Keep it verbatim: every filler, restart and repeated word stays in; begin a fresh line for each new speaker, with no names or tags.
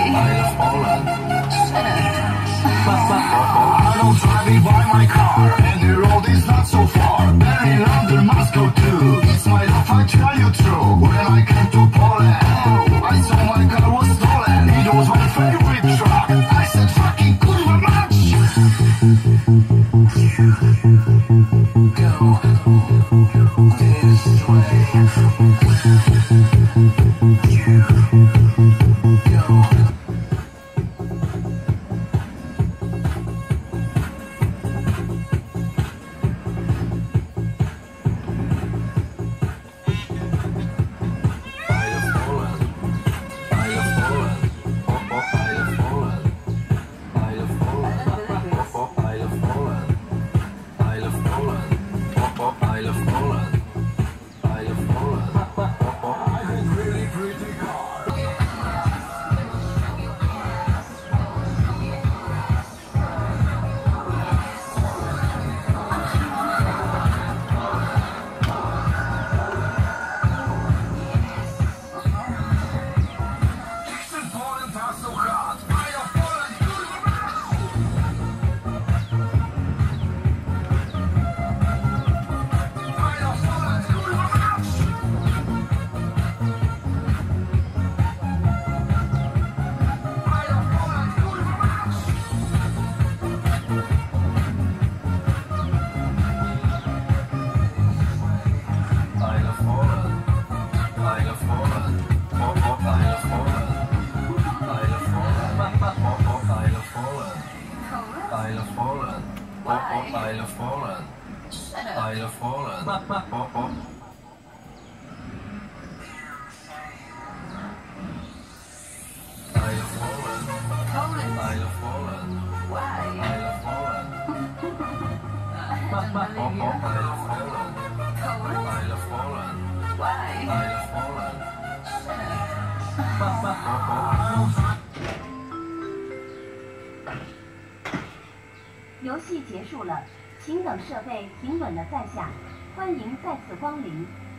have fallen.
Shut up.
I don't drive me by my car, and the road is not so far. Very London, Moscow too. It's my life, I tell you true. When I came to Poland, I saw my car was stolen. It was my favorite truck. I said fucking kurwa mać. Go this way. Go. I have fallen.
Shut up.
I have fallen. Oh, oh. I have fallen.
Poland.
I have fallen.
Why?
I have fallen.
I don't
Oh,
believe
oh,
you.
I have fallen.
Poland?
I have fallen.
Why?
I have fallen.
Shut up.
Oh, oh.
游戏结束了，请等设备平稳了再下。欢迎再次光临。